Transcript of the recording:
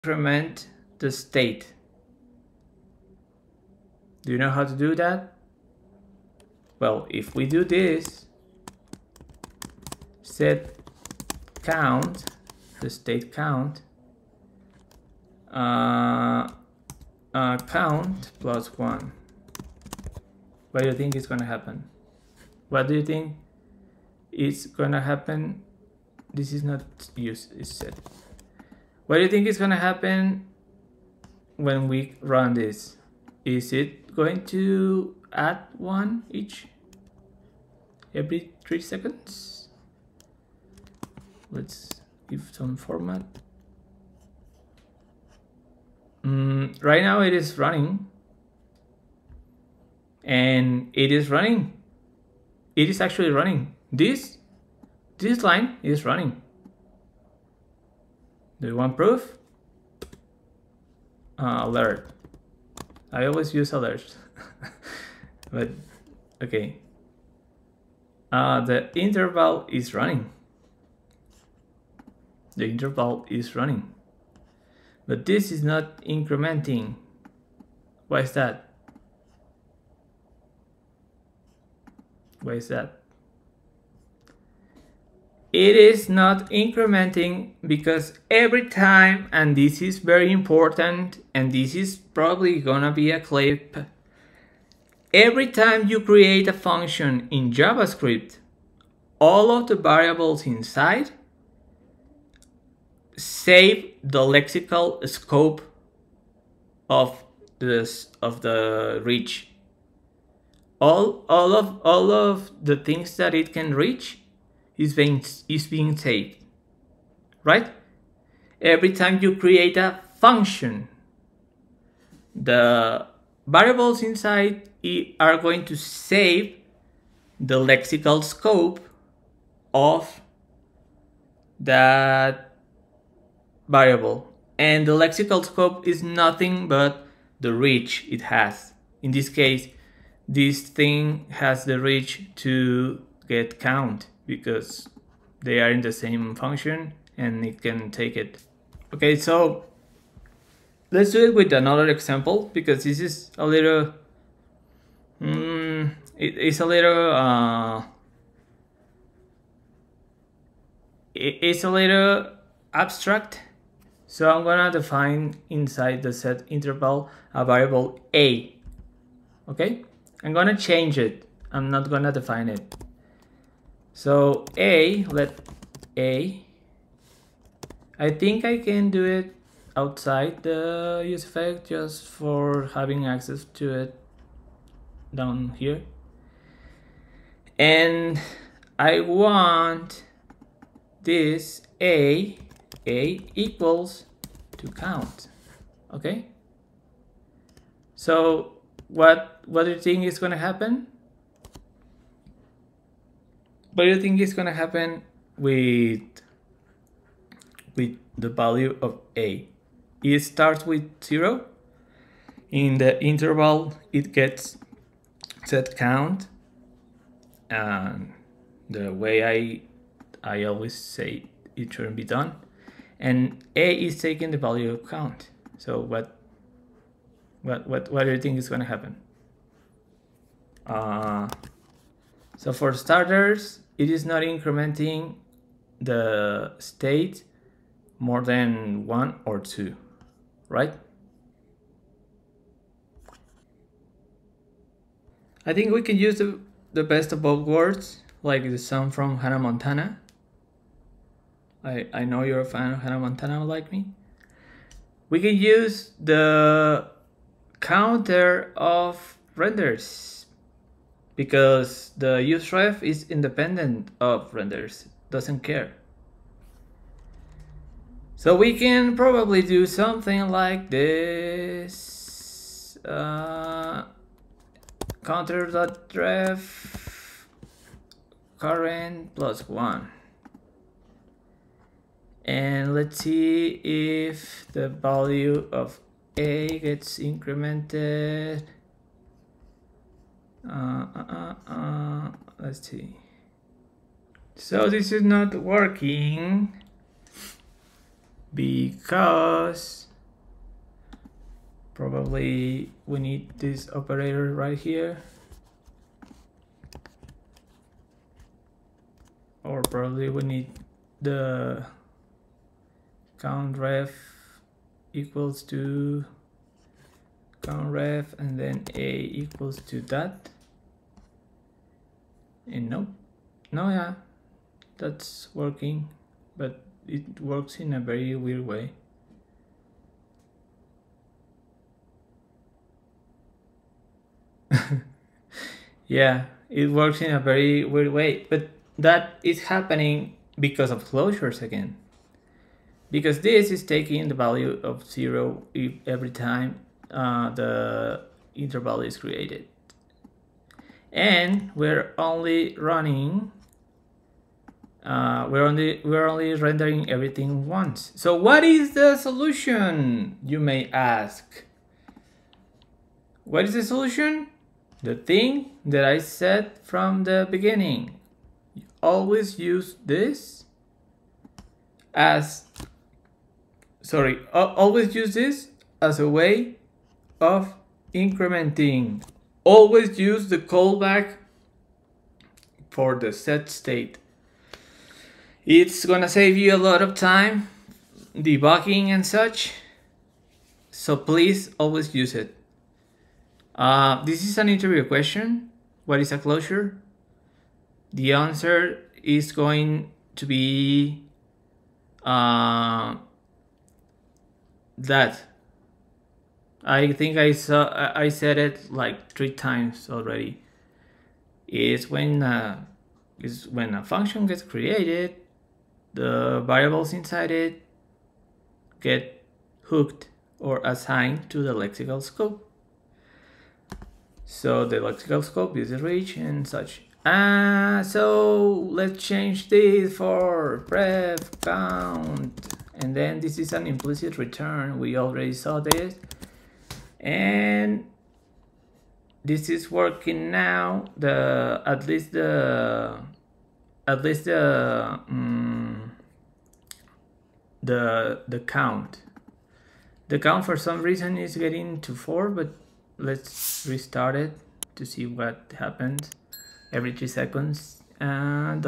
increment the state. Do you know how to do that? Well, if we do this, set count, the state count, count plus 1. What do you think is going to happen? What do you think is going to happen? This is not used, it's set. What do you think is going to happen when we run this? Is it going to add 1 each every 3 seconds? Let's give some format. Right now it is running, and it is running. It is actually running. This line is running. Do you want proof? Alert. I always use alerts, but okay. The interval is running. The interval is running, but this is not incrementing. Why is that? Why is that? It is not incrementing because every time, and this is very important, and this is probably gonna be a clip, every time you create a function in JavaScript, all of the variables inside save the lexical scope of the reach. All of the things that it can reach is being saved, right? Every time you create a function, the variables inside are going to save the lexical scope of that variable, and the lexical scope is nothing but the reach it has. In this case, this thing has the reach to get count because they are in the same function and it can take it. Okay, so let's do it with another example because this is a little it's a little abstract. So I'm gonna define inside the set interval a variable a. Okay, I'm gonna change it. I'm not gonna define it. So let a. I think I can do it outside the use effect just for having access to it down here. And I want this a equals to count. Okay, so what do you think is going to happen? What do you think is going to happen with the value of a? It starts with 0. In the interval it gets set count, and the way I always say it shouldn't be done, and a is taking the value of count. So what do you think is going to happen? So for starters, it is not incrementing the state more than 1 or 2, right? I think we can use the best of both worlds, like the song from Hannah Montana. I know you're a fan of Hannah Montana like me. We can use the counter of renders because the useref is independent of renders, doesn't care. So we can probably do something like this. Counter.ref current plus 1. And let's see if the value of a gets incremented. Let's see. So this is not working because Probably we need this operator right here, or probably we need the count ref equals to count ref and then a equals to that. And no, yeah, that's working, but it works in a very weird way. Yeah, it works in a very weird way, but that is happening because of closures again. Because this is taking the value of 0 every time the interval is created. And we're only running, we're only rendering everything once. So what is the solution, you may ask? What is the solution? The thing that I said from the beginning. You always use this as, always use this as a way of incrementing. Always use the callback for the setState. It's gonna save you a lot of time debugging and such, so please always use it. This is an interview question. What is a closure? The answer is going to be that. I think I said it like 3 times already. Is when a function gets created, the variables inside it get hooked or assigned to the lexical scope. So the lexical scope is rich and such. So let's change this for ref count, and then this is an implicit return. We already saw this, and this is working now. At least the count. The count for some reason is getting to 4, but let's restart it to see what happens every 3 seconds. And